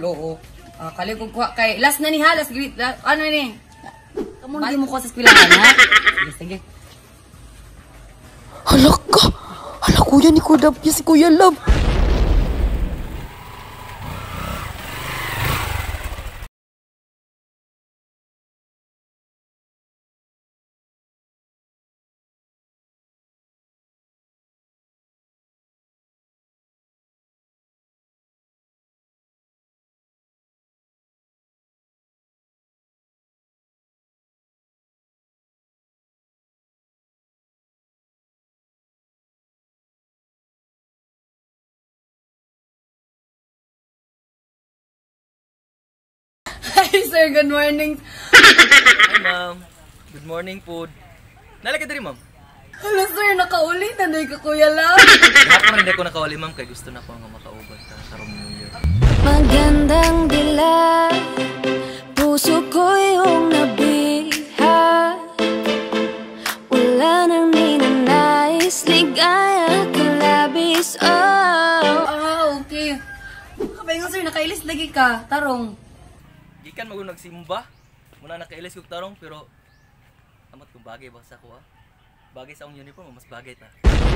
oo. Kaligog ko kay last na ni ha, ano ni? Kamu hindi mo ko sa eskwelahan ha? Sige. Hala ka! Hala kuya ni Kordapya si Kuya Love! Hi sir, good morning. Hi ma'am. Good morning po. Nalagay din ma'am. Hello sir, nakaulit na ka Kuya Love. Ako rin ako nakawali ma'am kay gusto na ko nga makauban ka karong New Year. Magandang dilag, puso ko yung nabiha. Wala nang ninanais, ligaya ka labis, oh. Okay. Kabay nga sir, nakailis lagi ka, tarong. Gikan mo nagsimba. Muna nakailis kog tarong pero amat kung bagay ba sa ko ha. Bagay sa akong uniform mas bagay ta.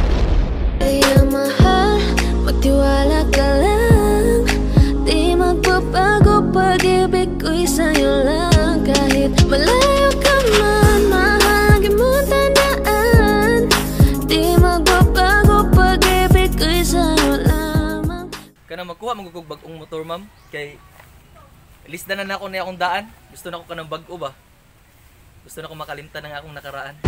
Kaya mahal, magtiwala ka lang. Di magbabago pag-ibig ko'y sa'yo lang. Kahit malayo ka man, mahal mo tandaan. Di magbabago pag-ibig ko'y sa'yo lamang. Kana magkuha magugog bag-ong motor ma'am kay lista na ako na akong daan. Gusto na ko kanang bag-o ba? Gusto na ko makalimtan ng akong nakaraan.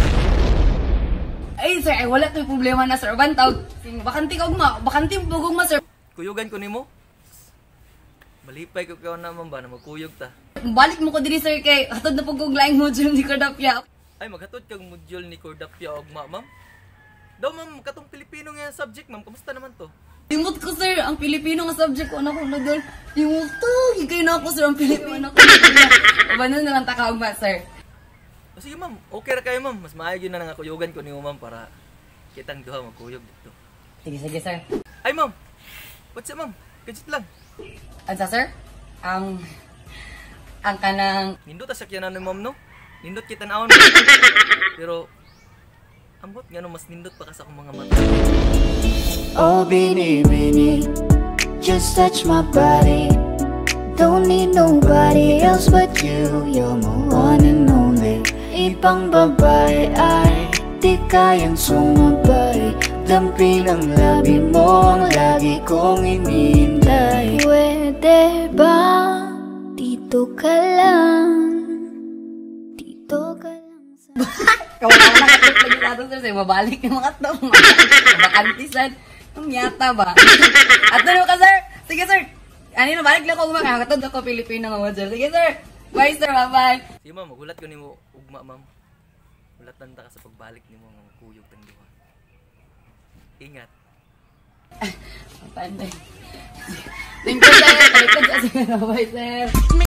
Ay sir, ay wala to'y problema na sir. Bantaw, bakanti ka ugma, bakanti mo ugma sir. Kuyugan ko nimo. Malipay ko kaw naman ba na magkuyog ta. Balik mo ko diri sir kay hatod na pugog laing module ni Kordapya. Ay maghatod kang module ni Kordapya og ma'am. Daw ma'am katong Pilipino nga subject ma'am, kamusta naman to? Limot ko sir, ang Pilipino nga subject ko, anak ko na doon. Limot to, higay na ako sir, ang Pilipino, anak ko. Abanon na lang takaog ba sir? O sige ma'am, okay ra kayo ma'am. Mas maayos yun na nga kuyugan ko ni ma'am para kitang duha magkuyog dito. Sige sir. Ay ma'am, what's up ma'am? Kajit lang. Ansa sir? Ang kanang... Nindot asakyanan ni ma'am no? Nindot kita naon. Pero, ambot nga no, mas nindot pa ka sa akong mga mata. Oh, bini, just touch my body. Don't need nobody else but you. You're my one and only. Ibang babae ay di kayang sumabay. Dampi ng labi mo ang lagi kong inihintay. Pwede ba dito ka lang? Dito ka lang sa... Kawala ko nakatip lagi sa ato sir, mabalik ng mga to. Bakantisan. Miyata ba? At ano ka sir? Sige sir. Ano na, balik lang ko ugma. Kakatod ako Pilipino nga module. Sige sir. Bye sir, bye-bye. Sige ma'am, magulat ko nimo ugma ma'am. Ulatan ta ka sa pagbalik nimo nga kuyog tang duha. Ingat. Panday. Thank you sir. Bye sir.